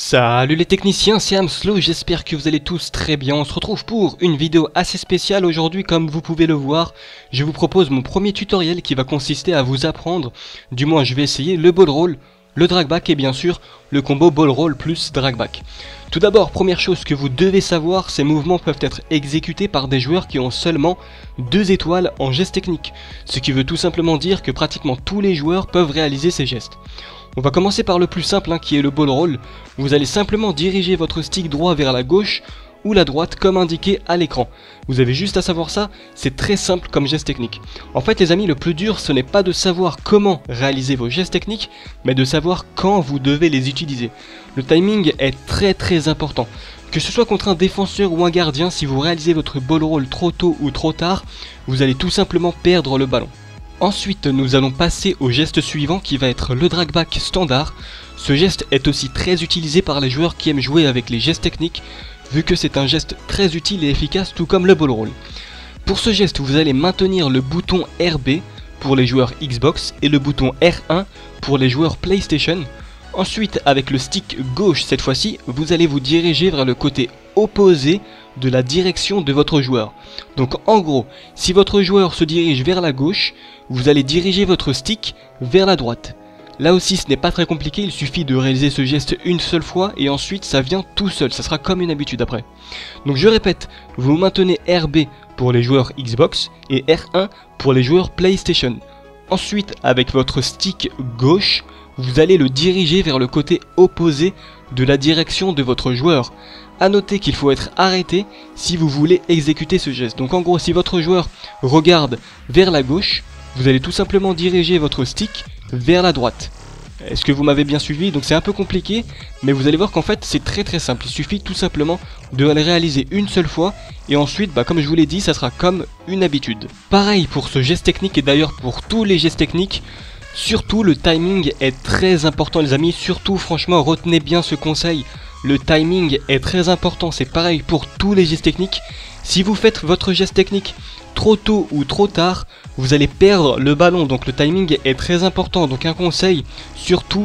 Salut les techniciens, c'est Amslo, j'espère que vous allez tous très bien. On se retrouve pour une vidéo assez spéciale aujourd'hui. Comme vous pouvez le voir, je vous propose mon premier tutoriel qui va consister à vous apprendre, du moins je vais essayer, le ball roll, le drag back et bien sûr le combo ball roll plus drag back. Tout d'abord, première chose que vous devez savoir, ces mouvements peuvent être exécutés par des joueurs qui ont seulement 2 étoiles en geste technique, ce qui veut tout simplement dire que pratiquement tous les joueurs peuvent réaliser ces gestes. On va commencer par le plus simple qui est le ball roll. Vous allez simplement diriger votre stick droit vers la gauche ou la droite comme indiqué à l'écran. Vous avez juste à savoir ça, c'est très simple comme geste technique. En fait les amis, le plus dur ce n'est pas de savoir comment réaliser vos gestes techniques, mais de savoir quand vous devez les utiliser. Le timing est très important. Que ce soit contre un défenseur ou un gardien, si vous réalisez votre ball roll trop tôt ou trop tard, vous allez tout simplement perdre le ballon. Ensuite, nous allons passer au geste suivant qui va être le drag back standard. Ce geste est aussi très utilisé par les joueurs qui aiment jouer avec les gestes techniques, vu que c'est un geste très utile et efficace tout comme le ball roll. Pour ce geste, vous allez maintenir le bouton RB pour les joueurs Xbox et le bouton R1 pour les joueurs PlayStation. Ensuite, avec le stick gauche cette fois-ci, vous allez vous diriger vers le côté opposé de la direction de votre joueur. Donc en gros, si votre joueur se dirige vers la gauche, vous allez diriger votre stick vers la droite. Là aussi ce n'est pas très compliqué, il suffit de réaliser ce geste une seule fois et ensuite ça vient tout seul, ça sera comme une habitude après. Donc je répète, vous maintenez RB pour les joueurs Xbox et R1 pour les joueurs PlayStation. Ensuite, avec votre stick gauche, vous allez le diriger vers le côté opposé de la direction de votre joueur. A noter qu'il faut être arrêté si vous voulez exécuter ce geste. Donc en gros, si votre joueur regarde vers la gauche, vous allez tout simplement diriger votre stick vers la droite. Est-ce que vous m'avez bien suivi? Donc c'est un peu compliqué, mais vous allez voir qu'en fait c'est très simple. Il suffit tout simplement de le réaliser une seule fois et ensuite, comme je vous l'ai dit, ça sera comme une habitude. Pareil pour ce geste technique et d'ailleurs pour tous les gestes techniques. Surtout le timing est très important les amis, surtout franchement retenez bien ce conseil. Le timing est très important, c'est pareil pour tous les gestes techniques. Si vous faites votre geste technique trop tôt ou trop tard, vous allez perdre le ballon, donc le timing est très important. Donc un conseil, surtout,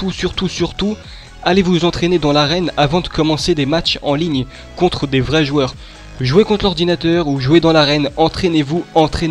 allez vous entraîner dans l'arène avant de commencer des matchs en ligne contre des vrais joueurs. Jouez contre l'ordinateur ou jouez dans l'arène, entraînez-vous,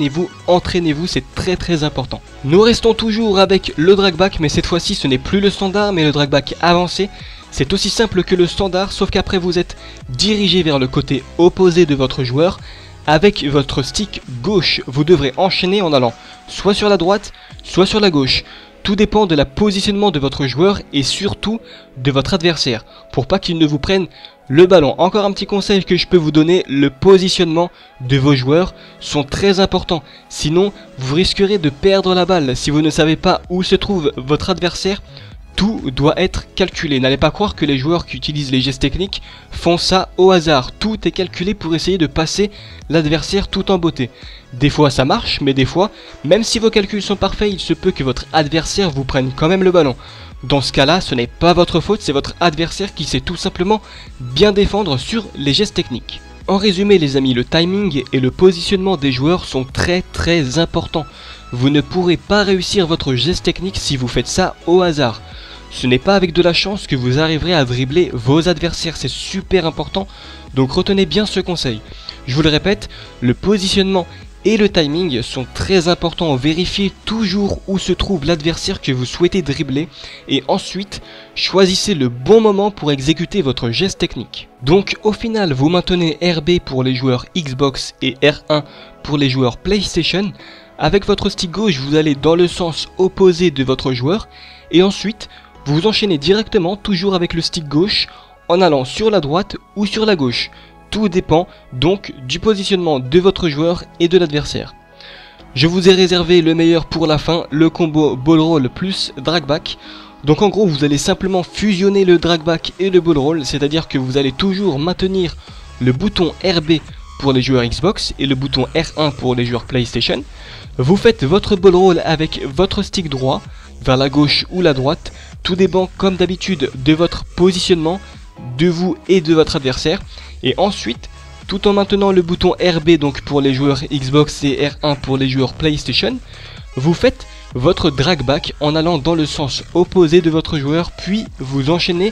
c'est très important. Nous restons toujours avec le drag back, mais cette fois-ci ce n'est plus le standard mais le drag back avancé. C'est aussi simple que le standard, sauf qu'après vous êtes dirigé vers le côté opposé de votre joueur. Avec votre stick gauche, vous devrez enchaîner en allant soit sur la droite, soit sur la gauche. Tout dépend de la positionnement de votre joueur et surtout de votre adversaire, pour pas qu'il ne vous prenne le ballon. Encore un petit conseil que je peux vous donner, le positionnement de vos joueurs sont très importants. Sinon, vous risquerez de perdre la balle. Si vous ne savez pas où se trouve votre adversaire, tout doit être calculé. N'allez pas croire que les joueurs qui utilisent les gestes techniques font ça au hasard. Tout est calculé pour essayer de passer l'adversaire tout en beauté. Des fois ça marche, mais des fois, même si vos calculs sont parfaits, il se peut que votre adversaire vous prenne quand même le ballon. Dans ce cas-là, ce n'est pas votre faute, c'est votre adversaire qui sait tout simplement bien défendre sur les gestes techniques. En résumé les amis, le timing et le positionnement des joueurs sont très importants. Vous ne pourrez pas réussir votre geste technique si vous faites ça au hasard. Ce n'est pas avec de la chance que vous arriverez à dribbler vos adversaires, c'est super important, donc retenez bien ce conseil. Je vous le répète, le positionnement et le timing sont très importants. Vérifiez toujours où se trouve l'adversaire que vous souhaitez dribbler et ensuite choisissez le bon moment pour exécuter votre geste technique. Donc au final, vous maintenez RB pour les joueurs Xbox et R1 pour les joueurs PlayStation. Avec votre stick gauche, vous allez dans le sens opposé de votre joueur et ensuite vous enchaînez directement toujours avec le stick gauche en allant sur la droite ou sur la gauche. Tout dépend donc du positionnement de votre joueur et de l'adversaire. Je vous ai réservé le meilleur pour la fin, le combo ball roll plus drag back. Donc en gros vous allez simplement fusionner le drag back et le ball roll, c'est-à-dire que vous allez toujours maintenir le bouton RB pour les joueurs Xbox et le bouton R1 pour les joueurs PlayStation. Vous faites votre ball roll avec votre stick droit vers la gauche ou la droite. Tout dépend comme d'habitude de votre positionnement, de vous et de votre adversaire. Et ensuite, tout en maintenant le bouton RB donc pour les joueurs Xbox et R1 pour les joueurs PlayStation, vous faites votre drag back en allant dans le sens opposé de votre joueur, puis vous enchaînez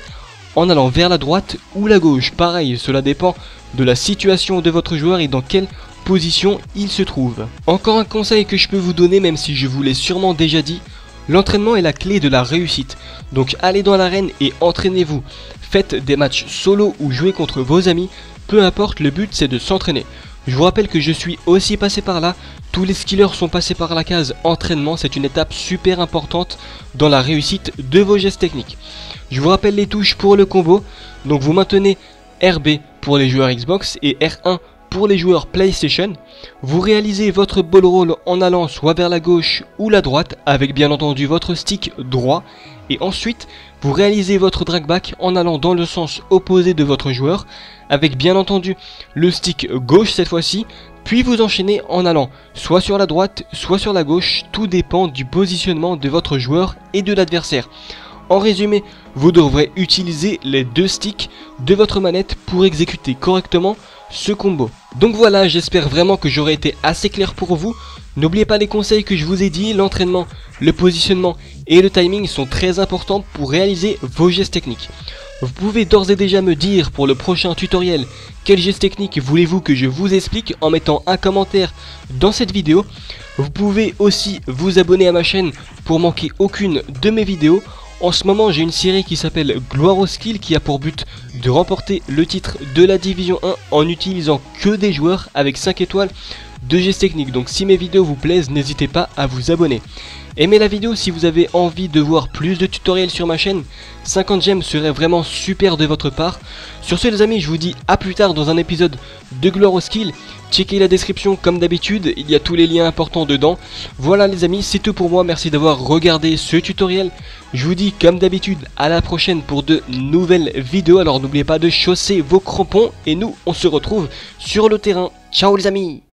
en allant vers la droite ou la gauche. Pareil, cela dépend de la situation de votre joueur et dans quelle position il se trouve. Encore un conseil que je peux vous donner, même si je vous l'ai sûrement déjà dit, l'entraînement est la clé de la réussite. Donc allez dans l'arène et entraînez-vous. Faites des matchs solo ou jouez contre vos amis, peu importe, le but c'est de s'entraîner. Je vous rappelle que je suis aussi passé par là, tous les skillers sont passés par la case entraînement, c'est une étape super importante dans la réussite de vos gestes techniques. Je vous rappelle les touches pour le combo, donc vous maintenez RB pour les joueurs Xbox et R1 pour les joueurs PlayStation. Vous réalisez votre ball roll en allant soit vers la gauche ou la droite avec bien entendu votre stick droit et ensuite vous réalisez votre drag back en allant dans le sens opposé de votre joueur avec bien entendu le stick gauche cette fois-ci, puis vous enchaînez en allant soit sur la droite soit sur la gauche, tout dépend du positionnement de votre joueur et de l'adversaire. En résumé, vous devrez utiliser les deux sticks de votre manette pour exécuter correctement ce combo. Donc voilà, j'espère vraiment que j'aurai été assez clair pour vous. N'oubliez pas les conseils que je vous ai dit, l'entraînement, le positionnement et le timing sont très importants pour réaliser vos gestes techniques. Vous pouvez d'ores et déjà me dire pour le prochain tutoriel quel geste technique voulez-vous que je vous explique en mettant un commentaire dans cette vidéo. Vous pouvez aussi vous abonner à ma chaîne pour manquer aucune de mes vidéos. En ce moment j'ai une série qui s'appelle Gloire aux skills qui a pour but de remporter le titre de la division 1 en utilisant que des joueurs avec 5 étoiles de gestes techniques. Donc si mes vidéos vous plaisent, n'hésitez pas à vous abonner. Aimez la vidéo si vous avez envie de voir plus de tutoriels sur ma chaîne, 50 j'aime serait vraiment super de votre part. Sur ce les amis, je vous dis à plus tard dans un épisode de Gloire aux skills. Checkez la description comme d'habitude, il y a tous les liens importants dedans. Voilà les amis, c'est tout pour moi, merci d'avoir regardé ce tutoriel. Je vous dis comme d'habitude à la prochaine pour de nouvelles vidéos. Alors n'oubliez pas de chausser vos crampons et nous on se retrouve sur le terrain. Ciao les amis!